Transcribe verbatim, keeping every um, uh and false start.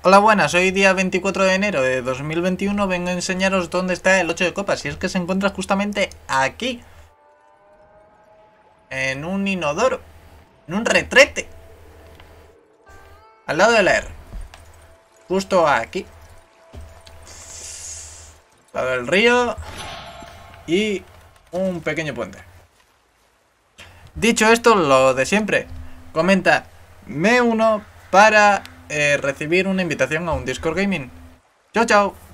Hola, buenas, hoy día veinticuatro de enero de dos mil veintiuno vengo a enseñaros dónde está el ocho de copas. Y es que se encuentra justamente aquí. En un inodoro. En un retrete. Al lado de la R. Justo aquí. Al lado del río. Y un pequeño puente. Dicho esto, lo de siempre. Comenta, me uno para eh, recibir una invitación a un Discord Gaming. Chao, chao.